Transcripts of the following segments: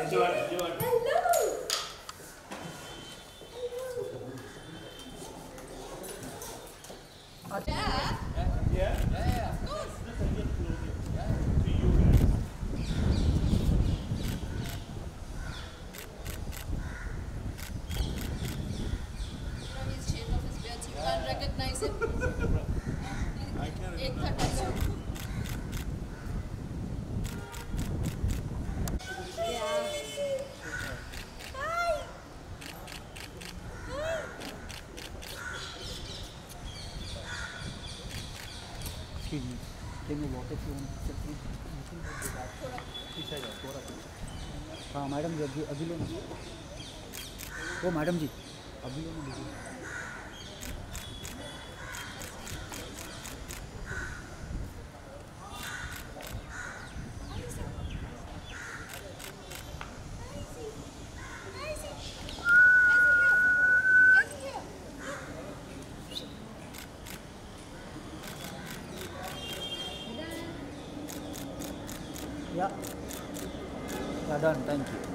हाँ मैडम जी अभी लो ना वो मैडम जी अभी लो ना Yeah, done. Thank you.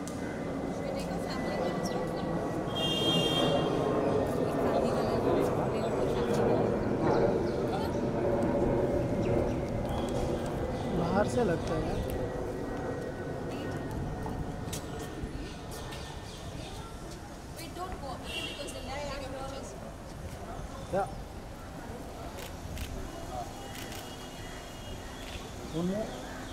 बाहर से लगता है यार. Wait, don't go, okay? Because they'll take your pictures. Yeah. One more.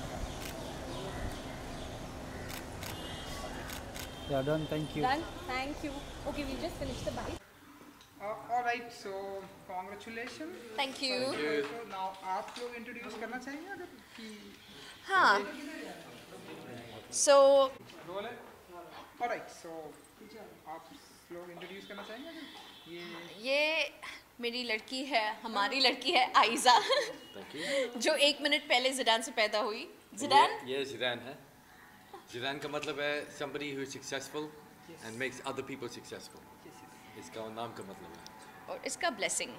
Yeah, done. Thank you. Done? Thank you. Okay, we'll just finish the bite. All right, so congratulations. Thank you. So now आप लोग introduce करना चाहेंगे अगर कि हाँ. So, role है. All right, so आप लोग इंट्रोड्यूस करना चाहेंगे अगर ये मेरी लड़की है, हमारी लड़की है आइज़ा, जो 1 मिनट पहले ज़िडान से पैदा हुई. ज़िडान? ये ज़िडान है. ज़िडान का मतलब है somebody who is successful and makes other people successful. इसका नाम का मतलब है. और इसका blessing.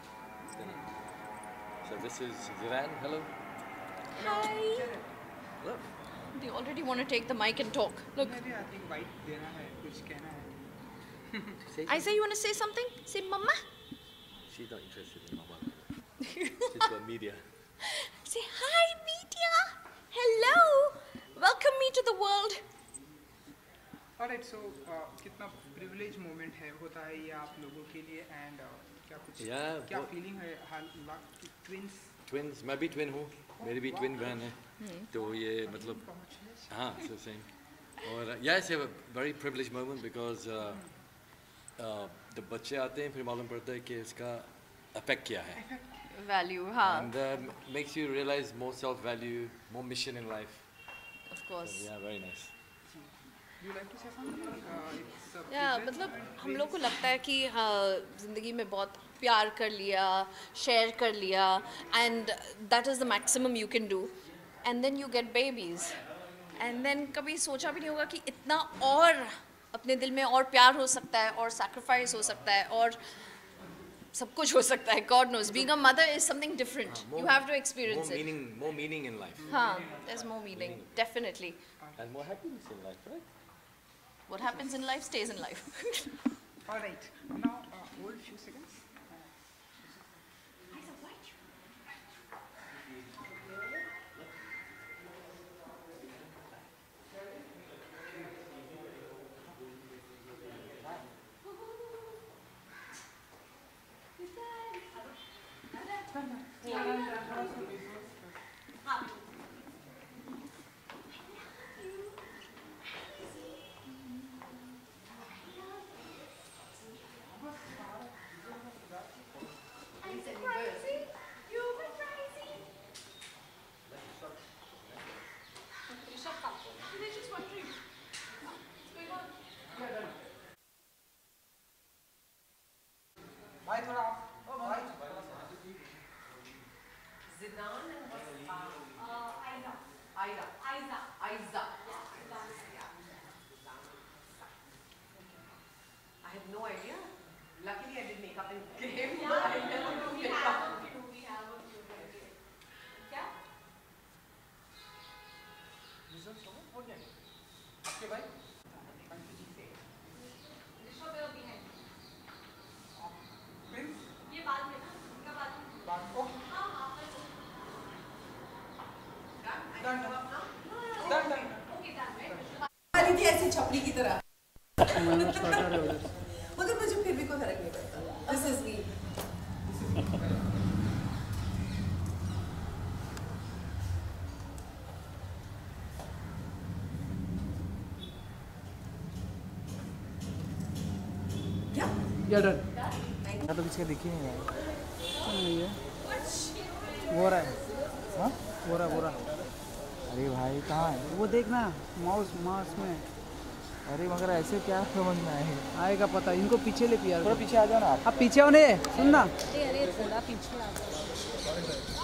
So this is ज़िडान. Hello. Hi. Look. They already want to take the mic and talk. Look. मैं भी I think वाइट देना है कुछ कहना है. Isa, you want to say something? Say mama. She's not interested in mama. She's got media. Say hi media. Hello. Welcome me to the world. Alright, so कितना privilege moment है होता है ये आप लोगों के लिए एंड क्या कुछ क्या फीलिंग है हाल ट्विंस मैं भी ट्विन हूँ, मेरी भी ट्विन बहन है. तो ये मतलब हाँ so same. और yes, a very privileged moment because जब बच्चे आते हैं फिर मालूम पड़ता है कि इसका इफेक्ट क्या है. Value, हाँ. And makes you realize more self-value, more mission in life. Of course. So, yeah, very nice. You like to say something? मतलब हम लोग को लगता है कि ज़िंदगी में बहुत प्यार कर लिया, शेयर कर लिया, and that is the maximum you can do, and then you get babies, and then कभी सोचा भी नहीं होगा कि इतना और अपने दिल में और प्यार हो सकता है और sacrifice हो सकता है और सब कुछ हो सकता है. God knows, being a mother is something different. You have to experience it. More meaning in life. हाँ, there's more meaning, definitely. And more happiness in life, right? What happens in life stays in life. All right, now hold few seconds. भाई थोड़ा भाई Zidane and Aiza. I have no idea. Luckily I did makeup and came. Yeah, I never do makeup. We have a few ideas. क्या? Result हो गया आपके भाई छपरी की तरह मैंने स्टार्टर है उधर। मगर मुझे फिर भी कोई फर्क नहीं पड़ता दिस इज मी क्या या डन मैं तो किसी का दिख ही नहीं रहा नहीं है वो रहा है हाँ वो रहा अरे भाई कहाँ है वो देखना माउस माउस में अरे मगर ऐसे क्या समझ में आएगा आएगा पता इनको पीछे ले पिया थोड़ा पीछे आ जाओ ना आप अब पीछे होने सुनना अरे थोड़ा पीछे आ गया